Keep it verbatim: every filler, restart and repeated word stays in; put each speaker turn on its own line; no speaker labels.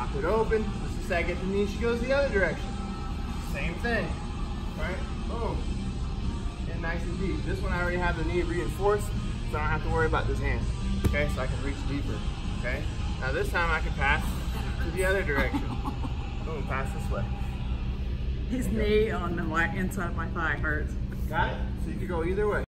pop it open. Just a second, the knee, she goes the other direction. Same thing, right? Boom. And nice and deep. This one I already have the knee reinforced, so I don't have to worry about this hand. Okay, so I can reach deeper. Okay. Now this time I can pass to the other direction. Boom, pass this way.
His knee on the inside of my thigh hurts.
Got it? So you can go either way.